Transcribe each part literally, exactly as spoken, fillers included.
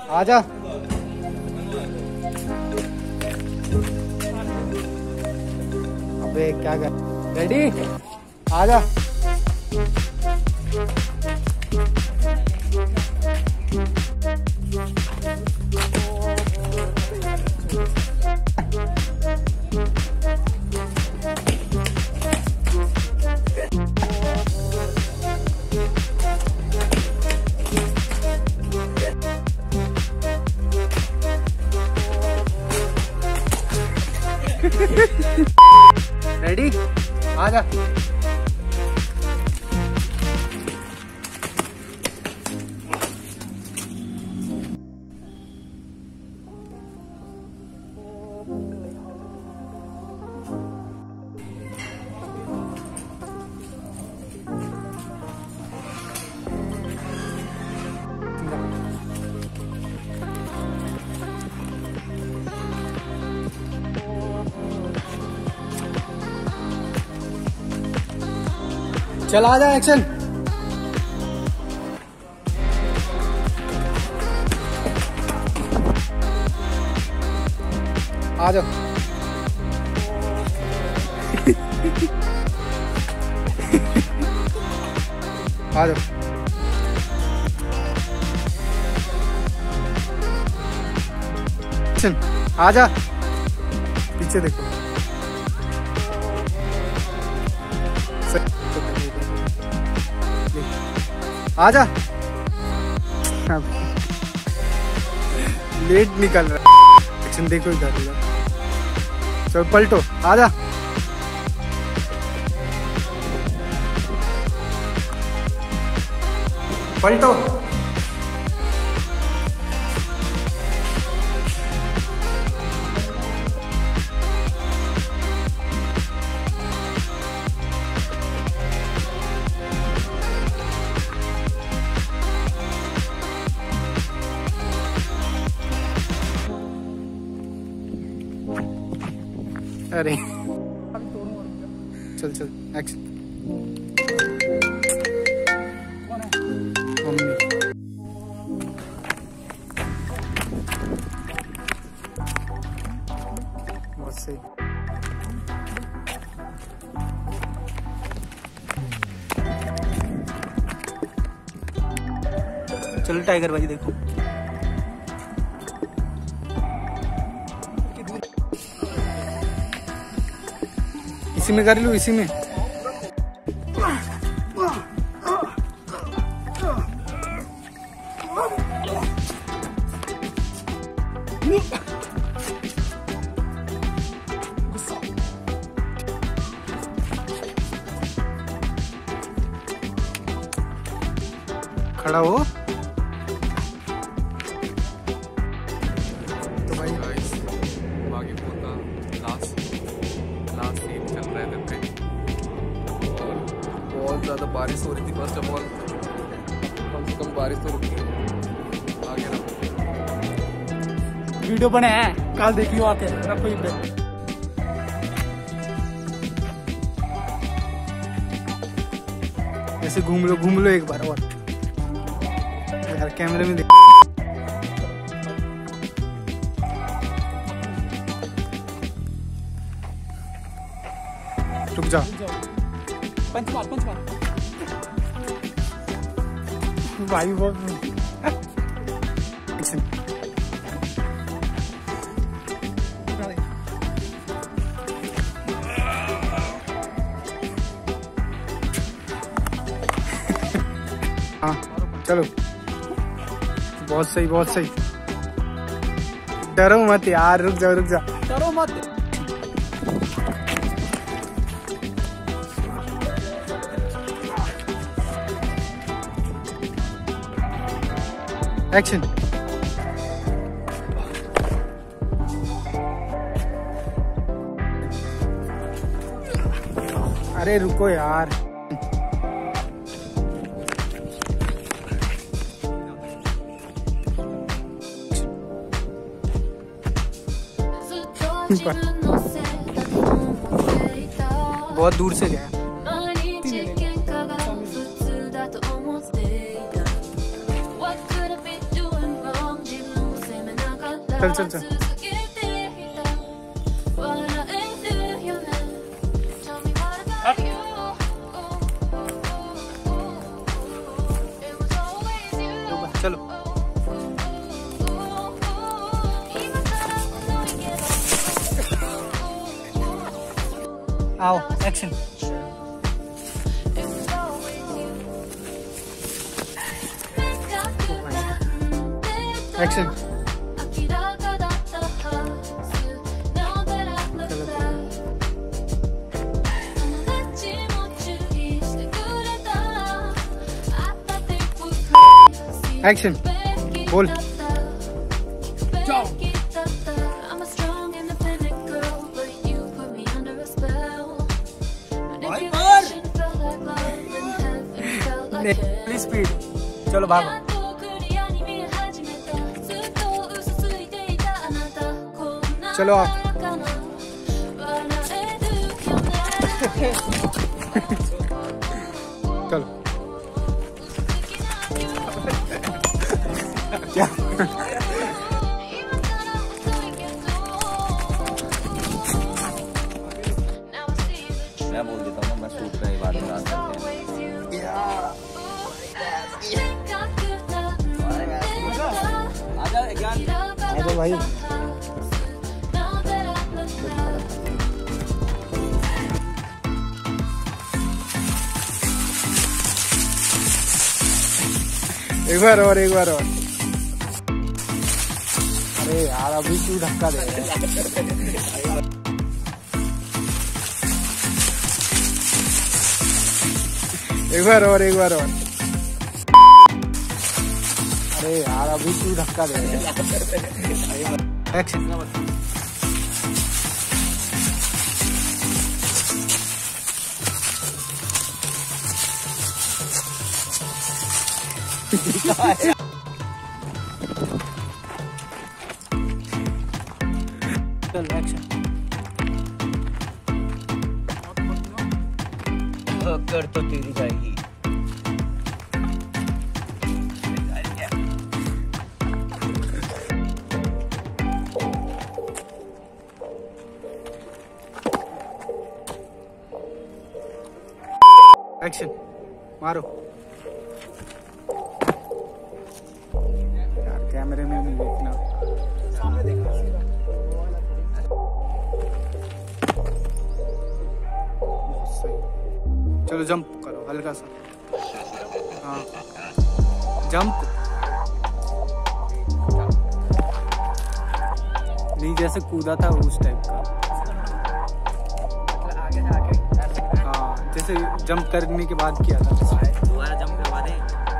आजा। अबे क्या कर, रेडी? आजा। रेडी? आजा। चल आजा, एक्शन। आजा। आजा। एक्शन। आजा, पीछे देखो। आजा। लेट निकल रहा है। एक्शन देखो इधर इधर। चल पलटो। आजा। पलटो। अरे चल चल, एक्शन। मम्मी। बहुत सही। चलो टाइगर बाजी देखो। इसी में कर लूं, इसी में। खड़ा हो। तो भाई बागी पोता लास्ट लास्ट सीन चल रहा है इधर पे, और बहुत ज़्यादा बारिश हो रही थी। फर्स्ट ऑफ ऑल कम से कम बारिश तो रुकी है। आगे ना वीडियो बने हैं, कल देखियो आके। रखो ये पे। ऐसे घूम लो, घूम लो एक बार और यार, कैमरे में देख। रुक जा। पंच मार, पंच मार भाई। बहुत हाँ चलो, बहुत सही, बहुत सही। डरो मत यार, रुक जा, रुक जा, डरो मत। एक्शन। अरे रुको यार। बहुत दूर से गया। चल चल चल। चलो आओ एक्शन। एक्शन। एक्शन बोल। स्पीड चलो भागो। चलो आप। चलो क्या मैं बोल देता हूँ ना, मैं सूट का ही बात में करते हैं। आजा ज्ञान, आजा भाई। एक बार और, एक बार और। अरे यार अभी क्यों धक्का दे रहे हैं? एक बार और, एक बार और। अरे यार अभी क्यों धक्का दे रहे हैं? एक्शन। चल एक्शन। कर तो तेरी जाएगी। एक्शन मारो। यार कैमरे में नहीं देखना। सामने देखना। बहुत सही। चलो जंप करो हल्का सा। हाँ जंप। नहीं जैसे कूदा था उस टाइप का। हाँ जैसे जंप करने के बाद किया था। दोबारा जंप करवा दे।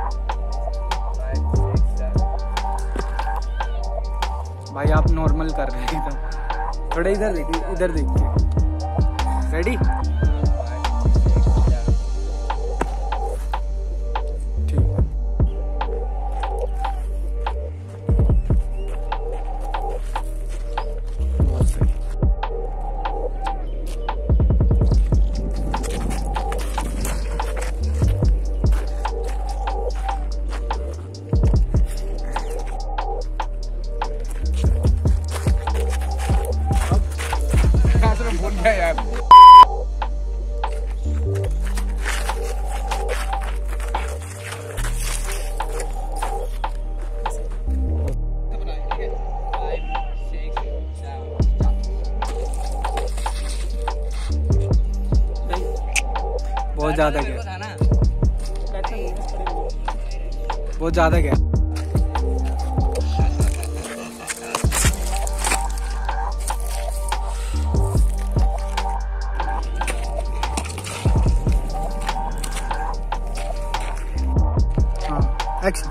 भाई आप नॉर्मल कर रहे हैं एकदम। थोड़ा इधर देखिए, इधर देखिए। रेडी? यार बहुत ज्यादा गया, बहुत ज्यादा गया। एक्शन।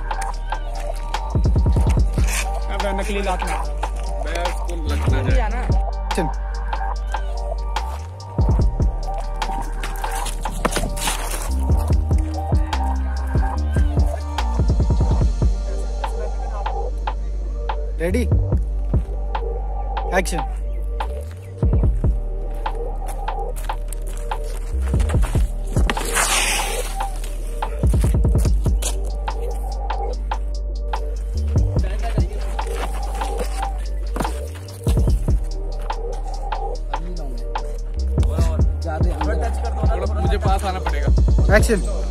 अब नकली लात में मैं उसको लगना है। एक्शन। रेडी? एक्शन। एक्शन।